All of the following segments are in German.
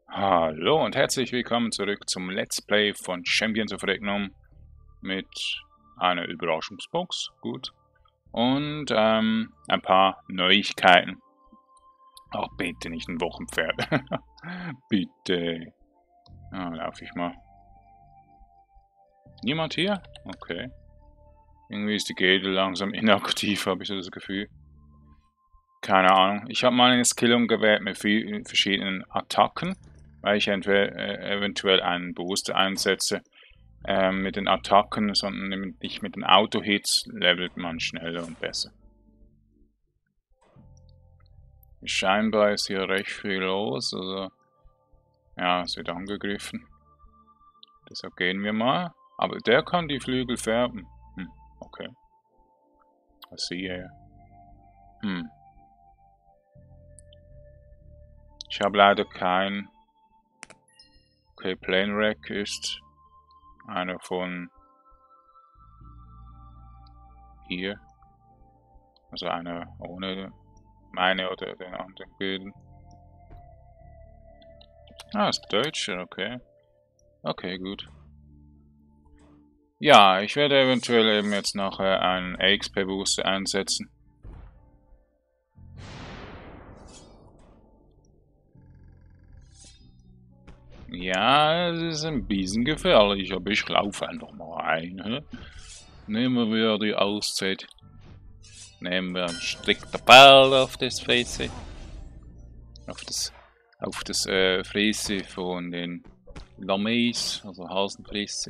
Hallo und herzlich willkommen zurück zum Let's Play von Champions of Regnum mit einer Überraschungsbox, gut, und ein paar Neuigkeiten. Ach, bitte nicht ein Wochenpferd. Bitte. Ah, laufe ich mal. Niemand hier? Okay. Irgendwie ist die Gilde langsam inaktiv, habe ich so das Gefühl. Keine Ahnung. Ich habe mal eine Skillung gewählt mit vielen verschiedenen Attacken, weil ich eventuell einen Booster einsetze. Mit den Attacken, sondern nicht mit den Auto-Hits, levelt man schneller und besser. Scheinbar ist hier recht viel los, also ja, es wird angegriffen. Deshalb gehen wir mal. Aber der kann die Flügel färben. Okay. I see here. Ich habe leider kein... Okay, Plane Wreck ist einer von hier. Also einer ohne meine oder den anderen Gilden. Ah, ist Deutscher, okay. Okay, gut. Ja, ich werde eventuell eben jetzt nachher einen XP-Booster einsetzen. Ja, es ist ein bisschen gefährlich, aber ich laufe einfach mal ein. He? Nehmen wir die Auszeit. Nehmen wir einen strikten Ball auf das Fresse. Auf das Fresse von den Lameis, also Hasenfresse.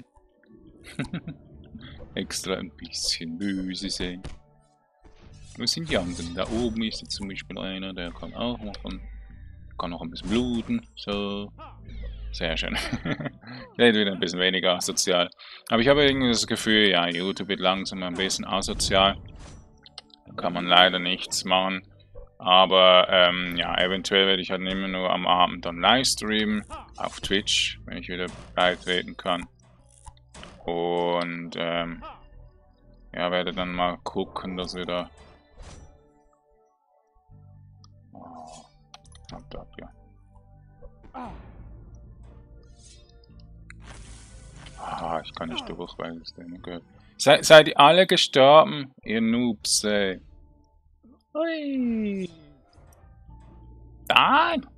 Extra ein bisschen böse sein. Wo sind die anderen? Da oben ist jetzt zum Beispiel einer, der kann auch machen. Kann noch ein bisschen bluten. So. Sehr schön. Ich werde wieder ein bisschen weniger asozial. Aber ich habe irgendwie das Gefühl, ja, YouTube wird langsam ein bisschen asozial. Da kann man leider nichts machen. Aber ja, eventuell werde ich halt immer nur am Abend dann livestreamen auf Twitch, wenn ich wieder beitreten kann. Und ja, werde dann mal gucken, dass wir da... Oh, ab, ja. Ah, ich kann nicht durch, weil es denen gehört. Seid ihr alle gestorben, ihr Noobs, ey? Hui. Nein!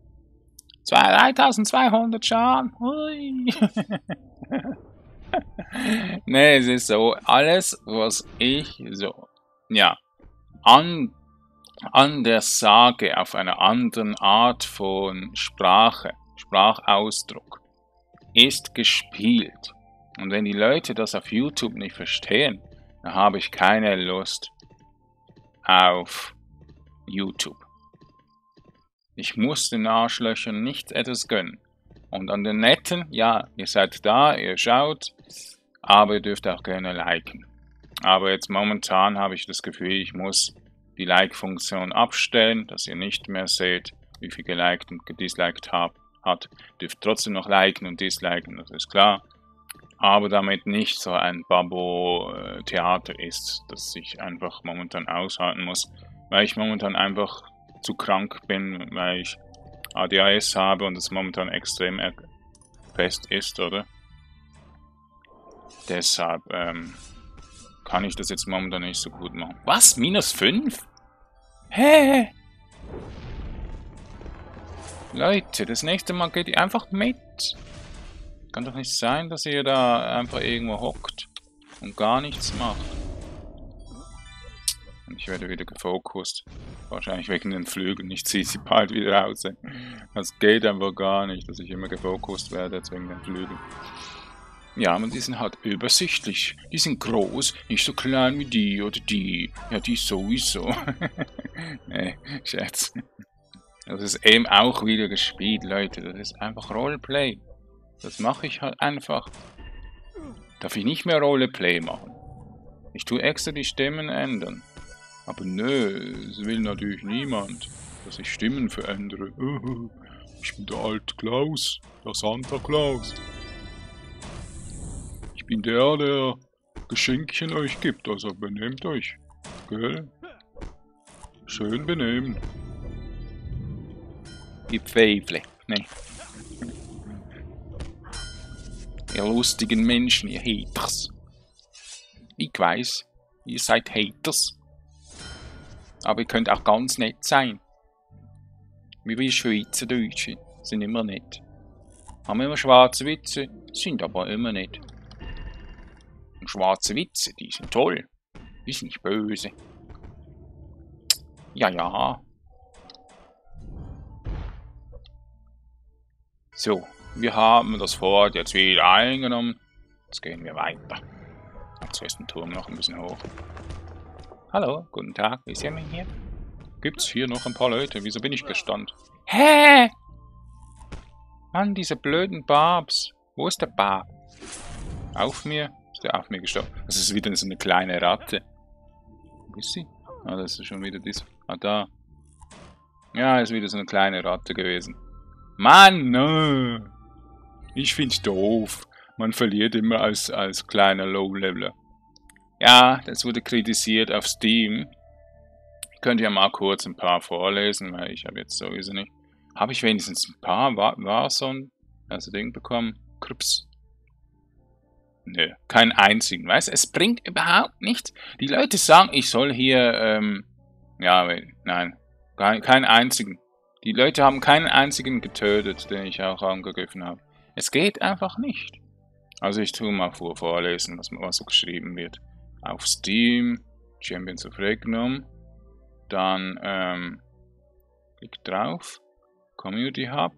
3200 Schaden. Hui. Nee, es ist so, alles, was ich so, ja, an der Sage auf einer anderen Art von Sprache, Sprachausdruck, ist gespielt. Und wenn die Leute das auf YouTube nicht verstehen, dann habe ich keine Lust auf YouTube. Ich muss den Arschlöchern nicht etwas gönnen. Und an den Netten, ja, ihr seid da, ihr schaut, aber ihr dürft auch gerne liken. Aber jetzt momentan habe ich das Gefühl, ich muss die Like-Funktion abstellen, dass ihr nicht mehr seht, wie viel geliked und gedisliked hat. Dürft trotzdem noch liken und disliken, das ist klar. Aber damit nicht so ein Babo-Theater ist, das ich einfach momentan aushalten muss, weil ich momentan einfach zu krank bin, weil ich ADHS habe und es momentan extrem fest ist, oder? Deshalb kann ich das jetzt momentan nicht so gut machen. Was? Minus 5? Hä? Leute, das nächste Mal geht ihr einfach mit. Kann doch nicht sein, dass ihr da einfach irgendwo hockt und gar nichts macht. Und ich werde wieder gefokust. Wahrscheinlich wegen den Flügeln. Ich ziehe sie bald wieder raus. Das geht einfach gar nicht, dass ich immer gefokust werde jetzt wegen den Flügeln. Ja, aber die sind halt übersichtlich. Die sind groß, nicht so klein wie die oder die. Ja, die sowieso. Nee, Scherz. Das ist eben auch wieder gespielt, Leute. Das ist einfach Roleplay. Das mache ich halt einfach. Darf ich nicht mehr Roleplay machen? Ich tue extra die Stimmen ändern. Aber nö, es will natürlich niemand, dass ich Stimmen verändere. Ich bin der alte Klaus, der Santa Claus. Ich bin der Geschenkchen euch gibt, also benehmt euch. Gell? Schön benehmen. Die Pfeifle. Nee. Ihr lustigen Menschen, ihr Haters. Ich weiß, ihr seid Haters. Aber ihr könnt auch ganz nett sein. Wie wir Schweizerdeutschen sind immer nett. Haben immer schwarze Witze, sind aber immer nett. Und schwarze Witze, die sind toll. Die sind nicht böse. Ja, ja. So, wir haben das Fort jetzt wieder eingenommen. Jetzt gehen wir weiter. Jetzt ist den Turm noch ein bisschen hoch. Hallo, guten Tag, ist jemand hier? Gibt's hier noch ein paar Leute? Wieso bin ich gespannt? Hä? Mann, diese blöden Barbs. Wo ist der Barb? Auf mir? Ist der auf mir gestorben? Das ist wieder so eine kleine Ratte. Wo ist sie? Ah, das ist schon wieder dies. Ah, da. Ja, ist wieder so eine kleine Ratte gewesen. Mann, no. Ich find's doof. Man verliert immer als kleiner Low-Leveler. Ja, das wurde kritisiert auf Steam. Ich könnte ja mal kurz ein paar vorlesen, weil ich habe jetzt sowieso nicht. Habe ich wenigstens ein paar Warzone, also Ding bekommen? Krups. Nö, keinen einzigen. Weißt du, es bringt überhaupt nichts. Die Leute sagen, ich soll hier, ja, nein, keinen einzigen. Die Leute haben keinen einzigen getötet, den ich auch angegriffen habe. Es geht einfach nicht. Also ich tue mal vorlesen, was so geschrieben wird. Auf Steam, Champions of Regnum, dann, klick drauf. Community Hub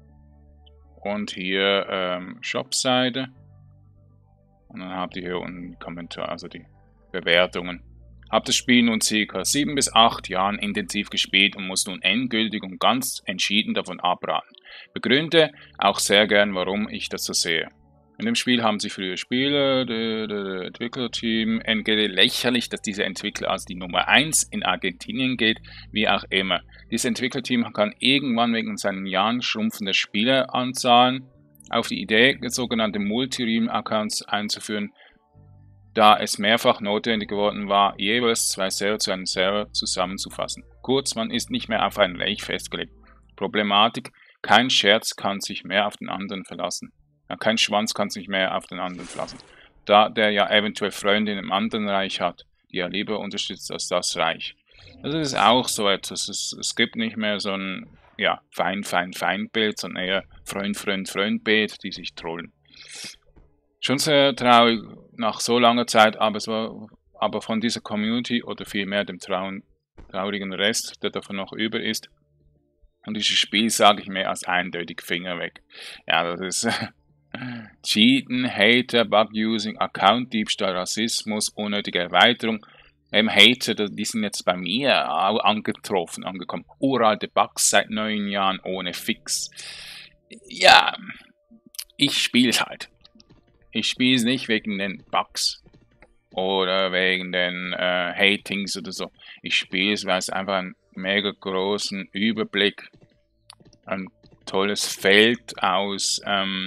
und hier Shop-Seite und dann habt ihr hier unten Kommentar, also die Bewertungen. Habt das Spiel nun ca. 7 bis 8 Jahren intensiv gespielt und muss nun endgültig und ganz entschieden davon abraten. Begründe auch sehr gern, warum ich das so sehe. In dem Spiel haben sich früher Spieler, das Entwicklerteam, lächerlich, dass dieser Entwickler als die Nummer 1 in Argentinien gilt, wie auch immer. Dieses Entwicklerteam kann irgendwann wegen seinen Jahren schrumpfender Spieleranzahlen auf die Idee, sogenannte Multi-Ream-Accounts einzuführen, da es mehrfach notwendig geworden war, jeweils 2 Server zu einem Server zusammenzufassen. Kurz, man ist nicht mehr auf ein Reich festgelegt. Problematik, kein Scherz kann sich mehr auf den anderen verlassen. Ja, kein Schwanz kann sich mehr auf den anderen verlassen, da der ja eventuell Freunde in einem anderen Reich hat, die er lieber unterstützt als das Reich. Also das ist auch so etwas, es gibt nicht mehr so ein ja, Feindbild, sondern eher Freund-Bild, die sich trollen. Schon sehr traurig nach so langer Zeit, aber von dieser Community oder vielmehr dem traurigen Rest, der davon noch über ist, und dieses Spiel sage ich mir als eindeutig Finger weg. Ja, das ist Cheaten, Hater, Bug-Using, Account-Diebstahl, Rassismus, unnötige Erweiterung. Hater, die sind jetzt bei mir angekommen. Uralte Bugs seit 9 Jahren ohne Fix. Ja, ich spiele es halt. Ich spiele es nicht wegen den Bugs oder wegen den Hatings oder so. Ich spiele es, weil es einfach einen mega großen Überblick, ein tolles Feld aus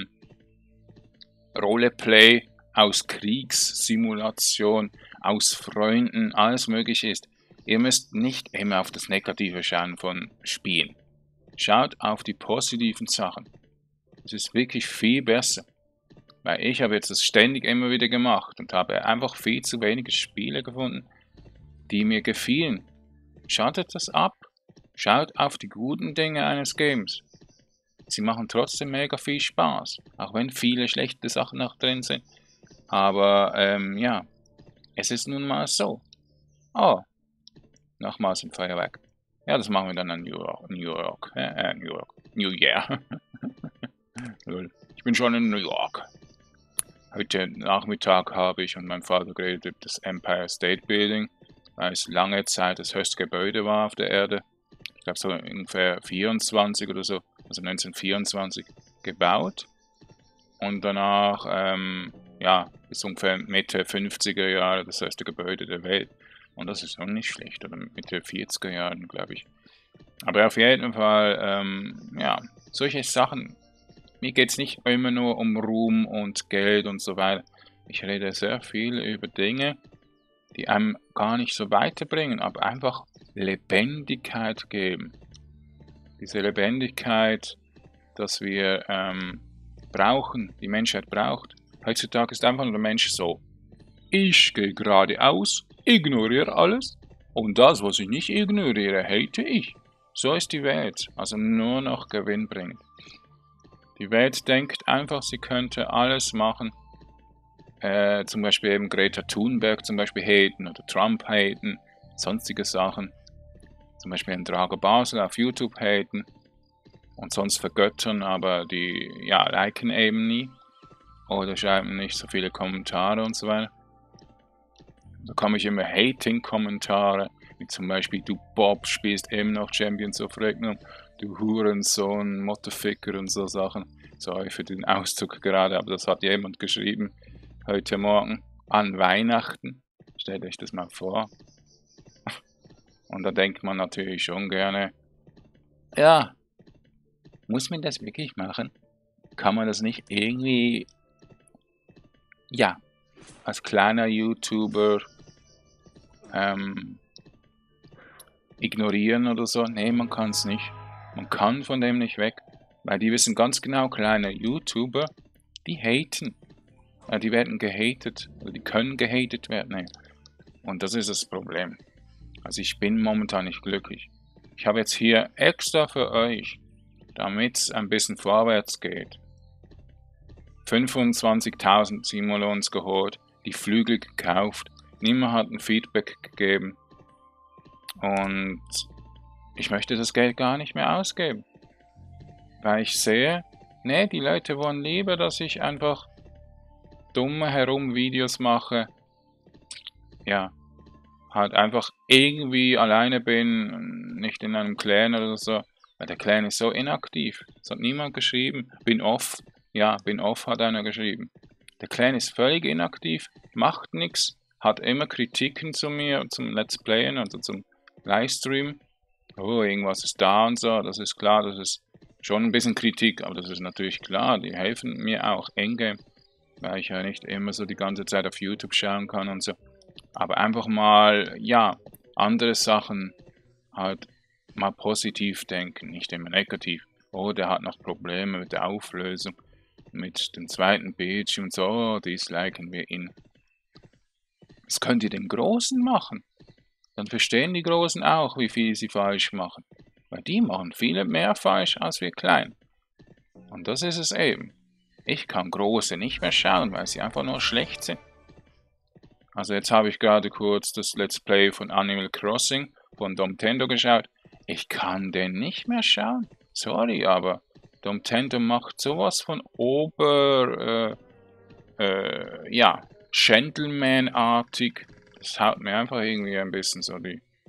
Roleplay, aus Kriegssimulation, aus Freunden, alles möglich ist. Ihr müsst nicht immer auf das Negative schauen von Spielen. Schaut auf die positiven Sachen. Es ist wirklich viel besser. Weil ich habe jetzt das ständig immer wieder gemacht und habe einfach viel zu wenige Spiele gefunden, die mir gefielen. Schaltet das ab. Schaut auf die guten Dinge eines Games. Sie machen trotzdem mega viel Spaß, auch wenn viele schlechte Sachen noch drin sind. Aber ja, es ist nun mal so. Oh, nochmals ein Feuerwerk. Ja, das machen wir dann an New Year. Ich bin schon in New York. Heute Nachmittag habe ich und mein Vater geredet über das Empire State Building, weil es lange Zeit das höchste Gebäude war auf der Erde. Ich glaube so ungefähr 24 oder so. Also 1924 gebaut und danach, ja, bis ungefähr Mitte 50er Jahre das erste Gebäude der Welt. Und das ist auch nicht schlecht, oder Mitte 40er Jahren, glaube ich. Aber auf jeden Fall, ja, solche Sachen. Mir geht es nicht immer nur um Ruhm und Geld und so weiter. Ich rede sehr viel über Dinge, die einem gar nicht so weiterbringen, aber einfach Lebendigkeit geben. Diese Lebendigkeit, dass wir brauchen, die Menschheit braucht. Heutzutage ist einfach nur der Mensch so. Ich gehe geradeaus, ignoriere alles und das, was ich nicht ignoriere, hate ich. So ist die Welt, also nur noch Gewinn bringen. Die Welt denkt einfach, sie könnte alles machen, zum Beispiel eben Greta Thunberg zum Beispiel haten oder Trump haten, sonstige Sachen. Zum Beispiel einen Drago Basel auf YouTube haten und sonst vergöttern, aber die, ja, liken eben nie oder schreiben nicht so viele Kommentare und so weiter. Da komme ich immer Hating-Kommentare, wie zum Beispiel, du Bob spielst eben noch Champions of Regnum, du Hurensohn, Mottoficker und so Sachen. Sorry für den Ausdruck gerade, aber das hat jemand geschrieben heute Morgen an Weihnachten. Stellt euch das mal vor. Und da denkt man natürlich schon gerne, ja, muss man das wirklich machen? Kann man das nicht irgendwie, ja, als kleiner YouTuber ignorieren oder so? Nee, man kann es nicht. Man kann von dem nicht weg, weil die wissen ganz genau, kleine YouTuber, die haten. Die werden gehatet, oder die können gehatet werden. Nee. Und das ist das Problem. Also ich bin momentan nicht glücklich. Ich habe jetzt hier extra für euch, damit es ein bisschen vorwärts geht, 25.000 Simulons geholt, die Flügel gekauft, niemand hat ein Feedback gegeben und ich möchte das Geld gar nicht mehr ausgeben, weil ich sehe, nee, die Leute wollen lieber, dass ich einfach dumme herum Videos mache, ja, halt einfach irgendwie alleine bin, nicht in einem Clan oder so, weil der Clan ist so inaktiv, es hat niemand geschrieben, bin off, ja, bin off hat einer geschrieben. Der Clan ist völlig inaktiv, macht nichts, hat immer Kritiken zu mir, zum Let's Playen, also zum Livestream. Oh, irgendwas ist da und so, das ist klar, das ist schon ein bisschen Kritik, aber das ist natürlich klar, die helfen mir auch Endgame, weil ich ja nicht immer so die ganze Zeit auf YouTube schauen kann und so. Aber einfach mal, ja, andere Sachen halt mal positiv denken, nicht immer negativ. Oh, der hat noch Probleme mit der Auflösung, mit dem zweiten Bildschirm und so, disliken wir ihn. Das könnt ihr den Großen machen. Dann verstehen die Großen auch, wie viel sie falsch machen. Weil die machen viele mehr falsch als wir Kleinen. Und das ist es eben. Ich kann Große nicht mehr schauen, weil sie einfach nur schlecht sind. Also jetzt habe ich gerade kurz das Let's Play von Animal Crossing von Domtendo geschaut. Ich kann den nicht mehr schauen. Sorry, aber Domtendo macht sowas von ja, Gentleman-artig. Das haut mir einfach irgendwie ein bisschen so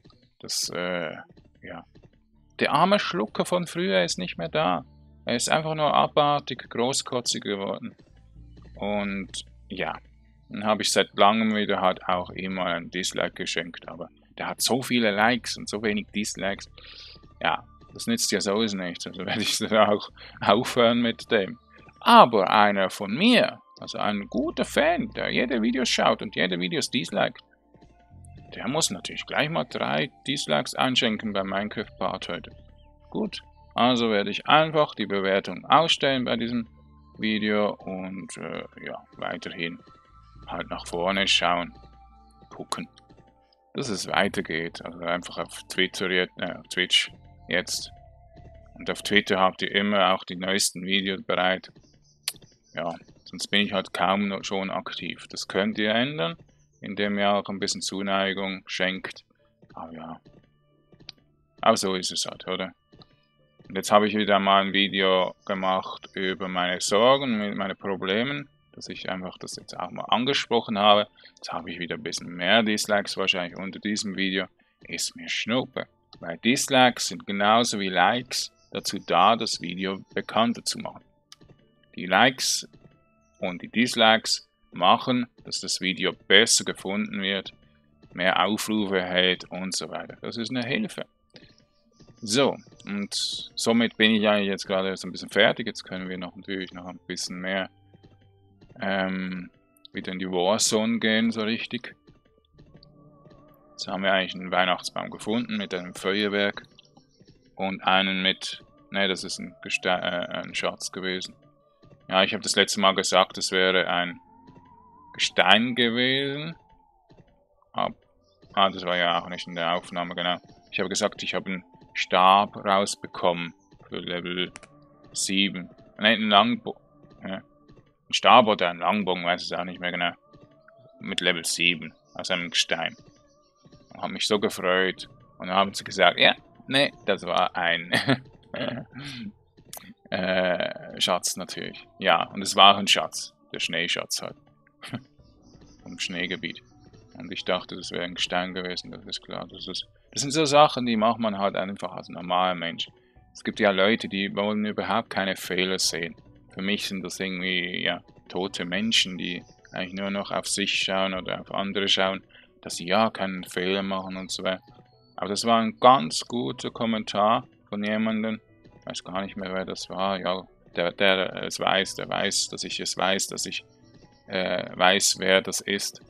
ja. Der arme Schlucker von früher ist nicht mehr da. Er ist einfach nur abartig, großkotzig geworden. Und ja, dann habe ich seit langem wieder halt auch immer ein Dislike geschenkt, aber der hat so viele Likes und so wenig Dislikes. Ja, das nützt ja sowieso nichts, also werde ich dann auch aufhören mit dem. Aber einer von mir, also ein guter Fan, der jede Videos schaut und jede Videos disliked, der muss natürlich gleich mal 3 Dislikes einschenken beim Minecraft-Part heute. Gut, also werde ich einfach die Bewertung ausstellen bei diesem Video und ja, weiterhin halt nach vorne schauen, gucken, dass es weitergeht. Also einfach auf Twitch jetzt. Und auf Twitter habt ihr immer auch die neuesten Videos bereit. Ja, sonst bin ich halt kaum noch schon aktiv. Das könnt ihr ändern, indem ihr auch ein bisschen Zuneigung schenkt. Aber ja, auch so ist es halt, oder? Und jetzt habe ich wieder mal ein Video gemacht über meine Sorgen, mit meinen Problemen, dass ich einfach das jetzt auch mal angesprochen habe. Jetzt habe ich wieder ein bisschen mehr Dislikes wahrscheinlich unter diesem Video. Ist mir Schnuppe, weil Dislikes sind genauso wie Likes dazu da, das Video bekannter zu machen. Die Likes und die Dislikes machen, dass das Video besser gefunden wird, mehr Aufrufe erhält und so weiter. Das ist eine Hilfe. So, und somit bin ich eigentlich jetzt gerade so ein bisschen fertig. Jetzt können wir natürlich noch ein bisschen mehr wieder in die Warzone gehen, so richtig. Jetzt haben wir eigentlich einen Weihnachtsbaum gefunden mit einem Feuerwerk und einen mit, ne, das ist ein Schatz gewesen, Ja, ich habe das letzte Mal gesagt, es wäre ein Gestein gewesen. Das war ja auch nicht in der Aufnahme, genau. Ich habe gesagt, ich habe einen Stab rausbekommen für Level 7. Nein, ein Langbogen. Ja. Ein Stab oder ein Langbogen, weiß es auch nicht mehr genau. Mit Level 7 aus einem Gestein. Ich habe mich so gefreut. Und dann haben sie gesagt, ja, nee, das war ein Schatz natürlich. Ja, und es war auch ein Schatz. Der Schneeschatz halt. Vom Schneegebiet. Und ich dachte, das wäre ein Gestein gewesen, das ist klar. Das sind so Sachen, die macht man halt einfach als normaler Mensch. Es gibt ja Leute, die wollen überhaupt keine Fehler sehen. Für mich sind das irgendwie, ja, tote Menschen, die eigentlich nur noch auf sich schauen oder auf andere schauen, dass sie ja keinen Fehler machen und so weiter. Aber das war ein ganz guter Kommentar von jemandem, ich weiß gar nicht mehr, wer das war, ja, der es weiß, der weiß, dass ich es weiß, dass ich weiß, wer das ist.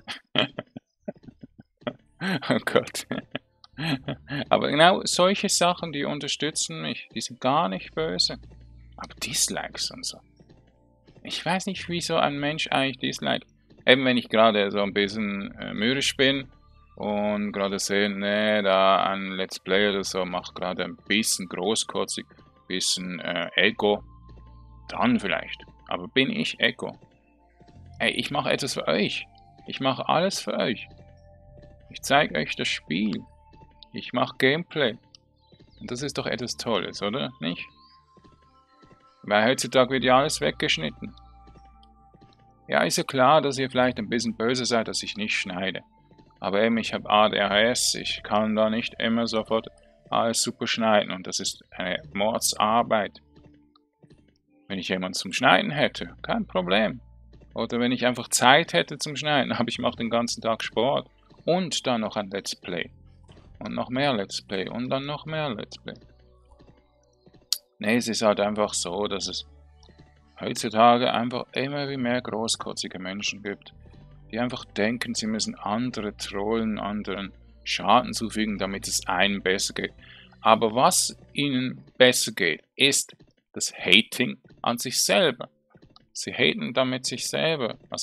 Oh Gott. Aber genau solche Sachen, die unterstützen mich, die sind gar nicht böse. Aber Dislikes und so. Ich weiß nicht, wieso ein Mensch eigentlich Dislike. Eben wenn ich gerade so ein bisschen mürrisch bin und gerade sehe, nee, da ein Let's Play oder so macht gerade ein bisschen großkotzig, ein bisschen Ego, dann vielleicht. Aber bin ich Ego? Ey, ich mache etwas für euch. Ich mache alles für euch. Ich zeige euch das Spiel. Ich mache Gameplay. Und das ist doch etwas Tolles, oder? Nicht? Weil heutzutage wird ja alles weggeschnitten. Ja, ist ja klar, dass ihr vielleicht ein bisschen böse seid, dass ich nicht schneide. Aber eben, ich habe ADHS, ich kann da nicht immer sofort alles super schneiden. Und das ist eine Mordsarbeit. Wenn ich jemanden zum Schneiden hätte, kein Problem. Oder wenn ich einfach Zeit hätte zum Schneiden, aber ich mache den ganzen Tag Sport. Und dann noch ein Let's Play. Und noch mehr Let's Play. Und dann noch mehr Let's Play. Nee, es ist halt einfach so, dass es heutzutage einfach immer wie mehr großkotzige Menschen gibt, die einfach denken, sie müssen andere trollen, anderen Schaden zufügen, damit es einem besser geht. Aber was ihnen besser geht, ist das Hating an sich selber. Sie haten damit sich selber. Also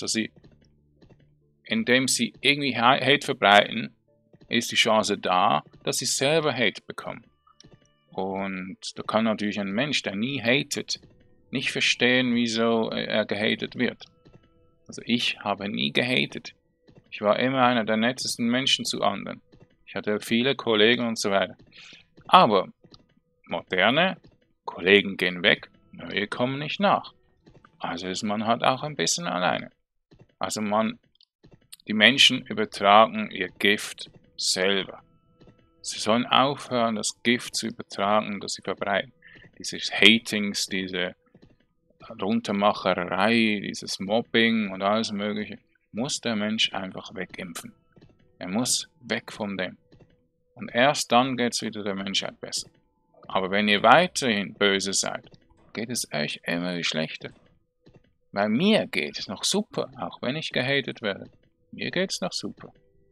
indem sie irgendwie Hate verbreiten, ist die Chance da, dass sie selber Hate bekommen. Und da kann natürlich ein Mensch, der nie hatet, nicht verstehen, wieso er gehatet wird. Also ich habe nie gehatet. Ich war immer einer der nettesten Menschen zu anderen. Ich hatte viele Kollegen und so weiter. Aber moderne Kollegen gehen weg, neue kommen nicht nach. Also ist man halt auch ein bisschen alleine. Also die Menschen übertragen ihr Gift selber. Sie sollen aufhören, das Gift zu übertragen, das sie verbreiten. Dieses Hatings, diese Runtermacherei, dieses Mobbing und alles Mögliche, muss der Mensch einfach wegimpfen. Er muss weg von dem. Und erst dann geht es wieder der Menschheit besser. Aber wenn ihr weiterhin böse seid, geht es euch immer wie schlechter. Weil mir geht es noch super, auch wenn ich gehatet werde. Mir geht es noch super.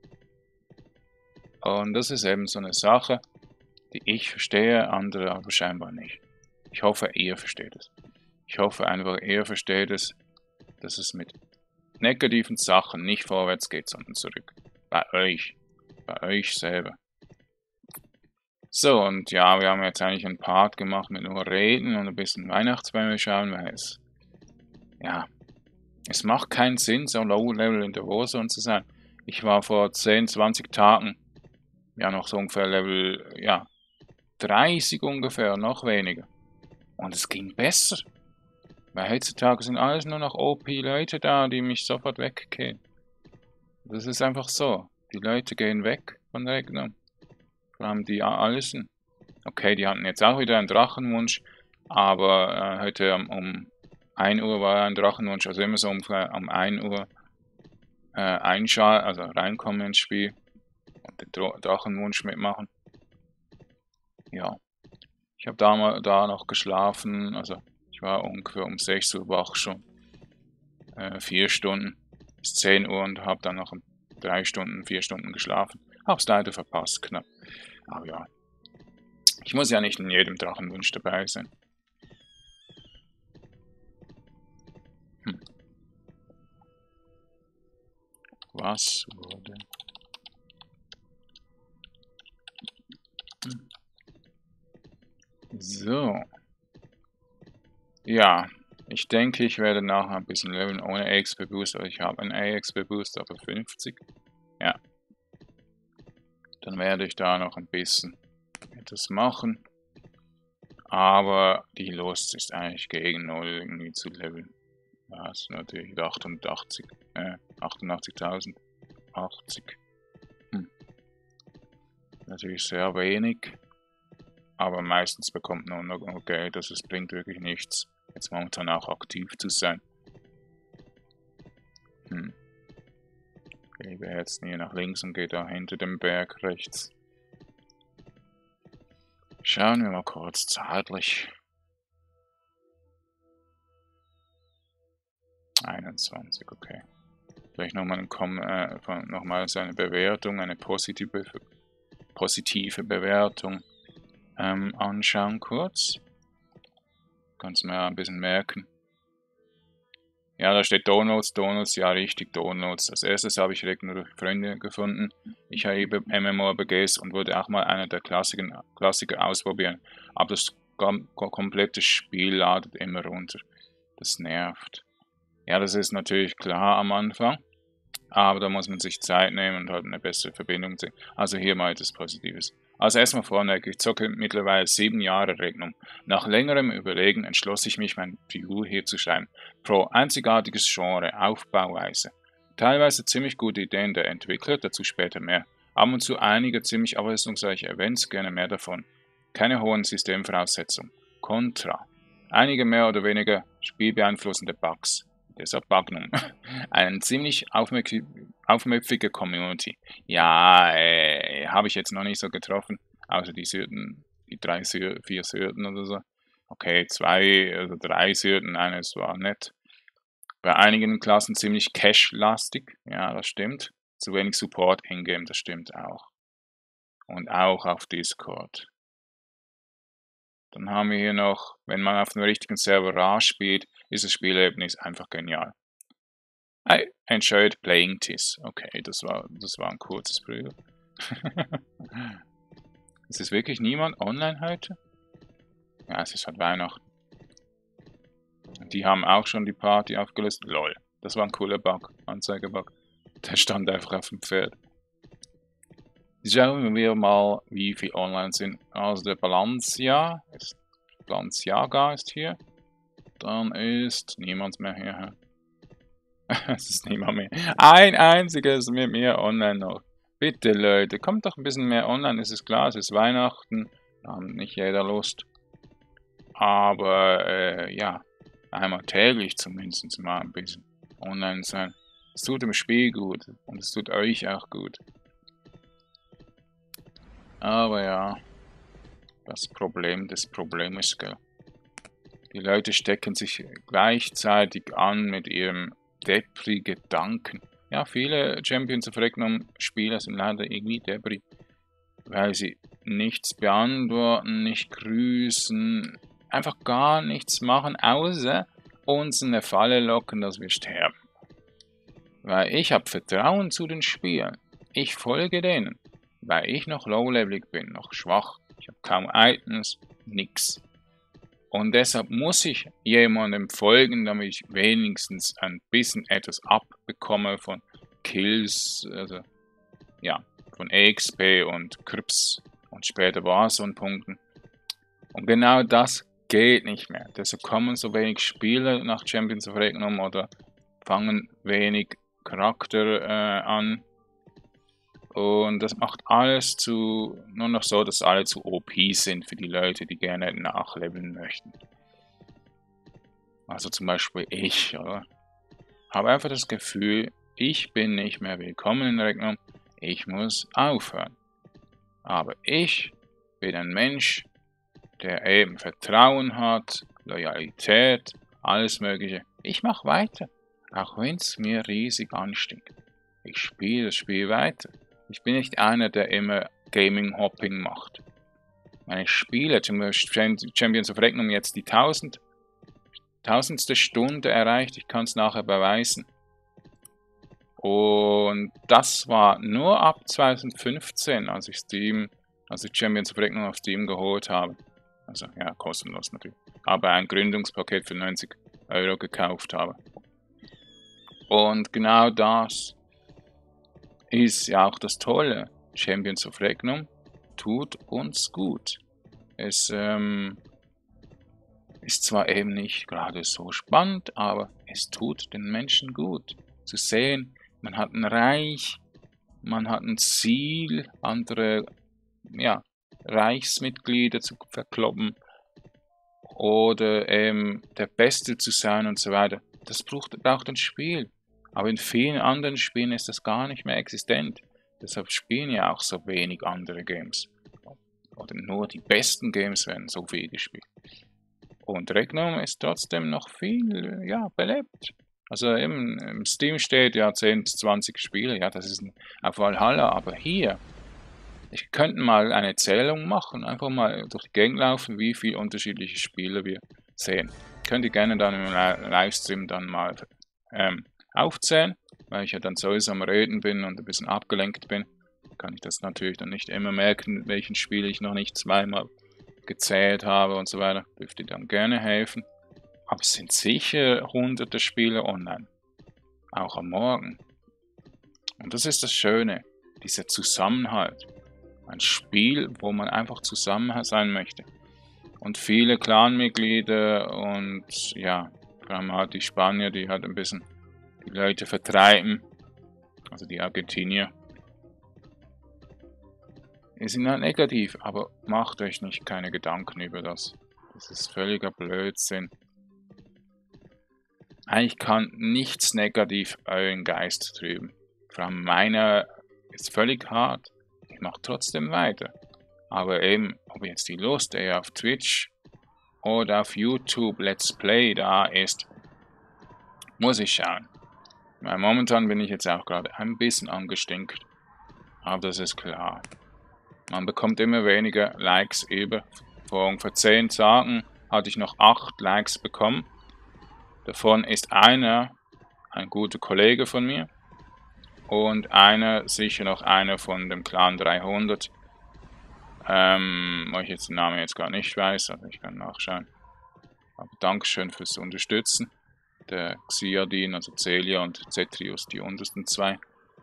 Und das ist eben so eine Sache, die ich verstehe, andere aber scheinbar nicht. Ich hoffe, ihr versteht es. Ich hoffe einfach, ihr versteht es, dass es mit negativen Sachen nicht vorwärts geht, sondern zurück. Bei euch selber. So, und ja, wir haben jetzt eigentlich einen Part gemacht mit nur Reden und ein bisschen Weihnachtsbäume schauen, weil es macht keinen Sinn, so low-level in der Warzone zu sein. Ich war vor 10, 20 Tagen, ja noch so ungefähr Level, 30 ungefähr, noch weniger. Und es ging besser. Weil heutzutage sind alles nur noch OP-Leute da, die mich sofort weggehen. Das ist einfach so. Die Leute gehen weg von Regnum. Vor allem die Allison. Okay, die hatten jetzt auch wieder einen Drachenwunsch, aber heute um 1 Uhr war ein Drachenwunsch, also immer so um 1 Uhr also reinkommen ins Spiel und den Drachenwunsch mitmachen. Ja, ich habe da noch geschlafen, also ich war ungefähr um 6 Uhr wach schon, 4 Stunden bis 10 Uhr und habe dann noch 3 Stunden, 4 Stunden geschlafen. Hab's leider verpasst, knapp. Aber ja, ich muss ja nicht in jedem Drachenwunsch dabei sein. Was wurde? So. Ja, ich denke, ich werde nachher ein bisschen leveln ohne AXP Boost, aber ich habe einen AXP Boost, aber 50. Ja. Dann werde ich da noch ein bisschen etwas machen. Aber die Lust ist eigentlich gegen 0 irgendwie zu leveln. Das ist natürlich 88.000. 80. Natürlich sehr wenig. Aber meistens bekommt man nur noch Geld, also es bringt wirklich nichts, jetzt momentan auch aktiv zu sein. Ich gehe jetzt hier nach links und gehe da hinter dem Berg rechts. Schauen wir mal kurz zeitlich. 21, okay. Vielleicht nochmal so eine Bewertung, eine positive Bewertung anschauen kurz. Kannst du mir ein bisschen merken. Ja, da steht Downloads, ja richtig, Downloads. Als erstes habe ich direkt nur Freunde gefunden. Ich habe MMORPGs und wollte auch mal einer der Klassiker ausprobieren. Aber das komplette Spiel ladet immer runter. Das nervt. Ja, das ist natürlich klar am Anfang. Aber da muss man sich Zeit nehmen und halt eine bessere Verbindung sehen. Also hier mal etwas Positives. Also erstmal vorneweg, ich zocke mittlerweile 7 Jahre Regnum. Nach längerem Überlegen entschloss ich mich, meine Figur hier zu schreiben. Pro einzigartiges Genre, Aufbauweise. Teilweise ziemlich gute Ideen der Entwickler, dazu später mehr. Ab und zu einige ziemlich abwechslungsreiche Events, gerne mehr davon. Keine hohen Systemvoraussetzungen. Contra. Einige mehr oder weniger spielbeeinflussende Bugs. Deshalb Magnum. Eine ziemlich aufmüpfige Community. Ja, habe ich jetzt noch nicht so getroffen. Außer die Syrten, die 4 Syrten oder so. Okay, 2 oder 3 Syrten, eines war nett. Bei einigen Klassen ziemlich cash-lastig. Ja, das stimmt. Zu wenig Support in-game, das stimmt auch. Und auch auf Discord. Dann haben wir hier noch, wenn man auf dem richtigen Server RA spielt, ist das Spielerlebnis einfach genial. I enjoyed playing this. Okay, das war ein kurzes Preview. Ist es wirklich niemand online heute? Ja, es ist halt Weihnachten. Die haben auch schon die Party aufgelöst. Lol, das war ein cooler Bug, Anzeigebug. Der stand einfach auf dem Pferd. Schauen wir mal, wie viele online sind. Also der Balenciaga ist hier. Dann ist niemand mehr hier. Es ist niemand mehr. Ein einziges mit mir online noch. Bitte Leute, kommt doch ein bisschen mehr online. Es ist klar, es ist Weihnachten. Da haben nicht jeder Lust. Aber ja, einmal täglich zumindest mal ein bisschen online sein. Es tut dem Spiel gut und es tut euch auch gut. Aber ja, das Problem des Problems, gell. Die Leute stecken sich gleichzeitig an mit ihrem Depri-Gedanken. Ja, viele Champions of Regnum Spieler sind leider irgendwie Depri, weil sie nichts beantworten, nicht grüßen, einfach gar nichts machen, außer uns in eine Falle locken, dass wir sterben. Weil ich habe Vertrauen zu den Spielern. Ich folge denen, weil ich noch low-levelig bin, noch schwach. Ich habe kaum Items, nix. Und deshalb muss ich jemandem folgen, damit ich wenigstens ein bisschen etwas abbekomme von Kills, also ja, von EXP und Crips und später Warzone-Punkten. Und genau das geht nicht mehr. Deshalb kommen so wenig Spieler nach Champions of Regnum oder fangen wenig Charakter an. Und das macht alles nur noch so, dass alle zu OP sind für die Leute, die gerne nachleveln möchten. Also zum Beispiel ich, oder? Habe einfach das Gefühl, ich bin nicht mehr willkommen in Regnum, ich muss aufhören. Aber ich bin ein Mensch, der eben Vertrauen hat, Loyalität, alles Mögliche. Ich mache weiter, auch wenn es mir riesig anstinkt. Ich spiele das Spiel weiter. Ich bin nicht einer, der immer Gaming-Hopping macht. Meine Spiele, zum Beispiel Champions of Regnum, jetzt die 1000. Stunde erreicht, ich kann es nachher beweisen. Und das war nur ab 2015, als ich Champions of Regnum auf Steam geholt habe. Also ja, kostenlos natürlich. Aber ein Gründungspaket für 90 € gekauft habe. Und genau das ist ja auch das Tolle. Champions of Regnum tut uns gut. Es ist zwar eben nicht gerade so spannend, aber es tut den Menschen gut. Zu sehen, man hat ein Reich, man hat ein Ziel, andere Reichsmitglieder zu verkloppen oder der Beste zu sein und so weiter. Das braucht ein Spiel. Aber in vielen anderen Spielen ist das gar nicht mehr existent. Deshalb spielen ja auch so wenig andere Games. Oder nur die besten Games werden so viel gespielt. Und Regnum ist trotzdem noch viel, belebt. Also im Steam steht ja 10 bis 20 Spiele, ja, das ist auf Valhalla, aber hier, ich könnte mal eine Zählung machen, einfach mal durch die Gegend laufen, wie viele unterschiedliche Spiele wir sehen. Könnt ihr gerne dann im Livestream dann mal aufzählen, weil ich ja dann sowieso am Reden bin und ein bisschen abgelenkt bin. Kann ich das natürlich dann nicht immer merken, welchen Spiel ich noch nicht zweimal gezählt habe und so weiter, dürft ihr dann gerne helfen. Aber es sind sicher hunderte Spiele online. Auch am Morgen. Und das ist das Schöne, dieser Zusammenhalt. Ein Spiel, wo man einfach zusammen sein möchte. Und viele Clanmitglieder und ja, vor allem halt die Spanier, die halt ein bisschen die Leute vertreiben. Also die Argentinier. Die sind halt negativ, aber macht euch nicht keine Gedanken über das. Das ist völliger Blödsinn. Eigentlich kann nichts negativ euren Geist trüben. Vor allem meiner ist völlig hart. Ich mache trotzdem weiter. Aber eben, ob jetzt die Lust eher auf Twitch oder auf YouTube Let's Play da ist, muss ich schauen. Weil momentan bin ich jetzt auch gerade ein bisschen angestinkt. Aber das ist klar. Man bekommt immer weniger Likes über. Vor ungefähr 10 Tagen hatte ich noch 8 Likes bekommen. Davon ist einer ein guter Kollege von mir und sicher noch einer von dem Clan 300, wo ich jetzt den Namen jetzt gar nicht weiß, aber ich kann nachschauen. Aber Dankeschön fürs Unterstützen. Der Xiadin, also Celia und Cetrius, die untersten zwei.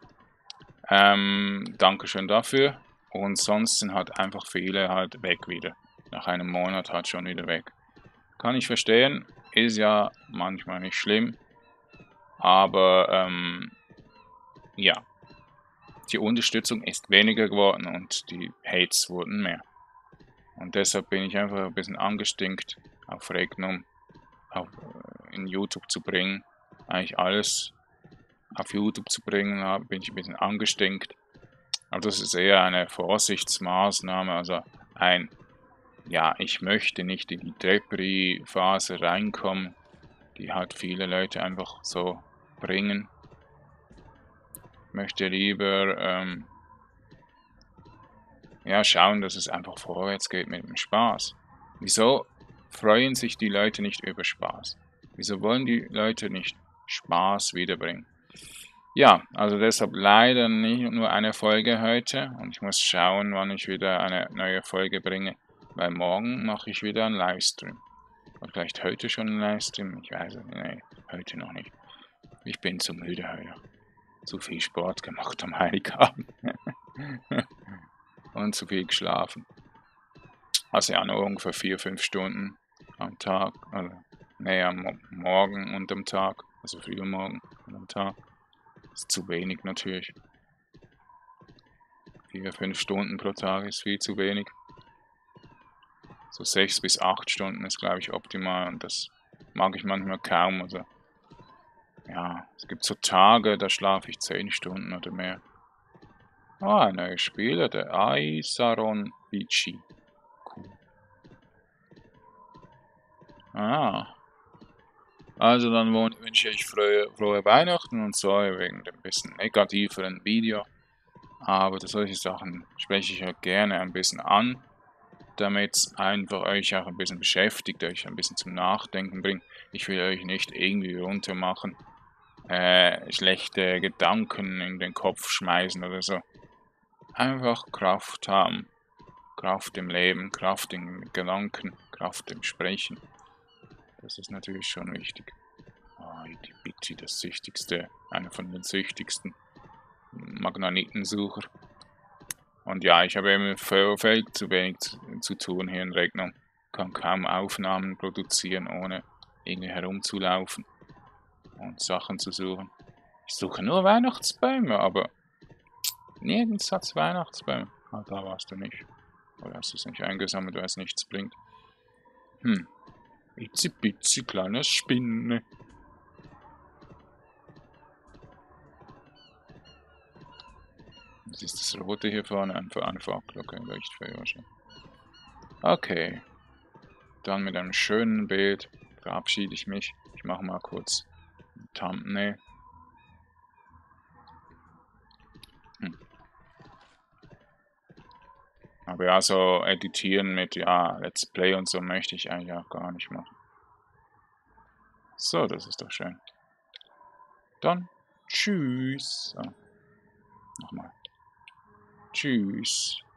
Dankeschön dafür. Und sonst sind halt einfach viele halt weg wieder. Nach einem Monat halt schon wieder weg. Kann ich verstehen. Ist ja manchmal nicht schlimm. Aber ja. Die Unterstützung ist weniger geworden und die Hates wurden mehr. Und deshalb bin ich einfach ein bisschen angestinkt, auf Regnum in YouTube zu bringen. Eigentlich alles auf YouTube zu bringen, bin ich ein bisschen angestinkt. Aber das ist eher eine Vorsichtsmaßnahme, also ich möchte nicht in die Depri-Phase reinkommen, die halt viele Leute einfach so bringen. Ich möchte lieber schauen, dass es einfach vorwärts geht mit dem Spaß. Wieso freuen sich die Leute nicht über Spaß? Wieso wollen die Leute nicht Spaß wiederbringen? Ja, also deshalb leider nicht nur eine Folge heute und ich muss schauen, wann ich wieder eine neue Folge bringe, weil morgen mache ich wieder einen Livestream. Oder vielleicht heute schon einen Livestream, ich weiß es nicht, nee, heute noch nicht. Ich bin zu müde heute. Zu viel Sport gemacht am Heiligabend. Und zu viel geschlafen. Also ja, nur ungefähr 4-5 Stunden am Tag, also am Morgen und am Tag, also früh am Morgen und am Tag. Das ist zu wenig natürlich. 4-5 Stunden pro Tag ist viel zu wenig. So 6 bis 8 Stunden ist, glaube ich, optimal und das mag ich manchmal kaum. Also, ja, es gibt so Tage, da schlafe ich 10 Stunden oder mehr. Ein neuer Spieler, der Aisaron Vici. Cool. Also dann wünsche ich frohe Weihnachten und sorry wegen dem bisschen negativeren Video. Aber solche Sachen spreche ich ja gerne ein bisschen an, damit es einfach euch auch ein bisschen beschäftigt, euch ein bisschen zum Nachdenken bringt. Ich will euch nicht irgendwie runtermachen. schlechte Gedanken in den Kopf schmeißen oder so. Einfach Kraft haben. Kraft im Leben, Kraft in Gedanken, Kraft im Sprechen. Das ist natürlich schon wichtig. Ah, die Bitchy, das süchtigste, einer von den süchtigsten Magnetitensucher. Und ja, ich habe eben völlig zu wenig zu tun hier in Regnum. Kann kaum Aufnahmen produzieren, ohne irgendwie herumzulaufen und Sachen zu suchen. Ich suche nur Weihnachtsbäume, aber nirgends hat es Weihnachtsbäume. Ah, da warst du nicht. Oder hast du es nicht eingesammelt, weil es nichts bringt? Itzi kleine Spinne. Was ist das rote hier vorne? Einfach eine Fackel, okay, Leuchtfeuer wahrscheinlich. Okay, dann mit einem schönen Bild verabschiede ich mich. Ich mache mal kurz ein Thumbnail. Aber ja, so editieren mit, ja, Let's Play und so möchte ich eigentlich auch gar nicht machen. So, das ist doch schön. Dann, tschüss. So, nochmal. Tschüss.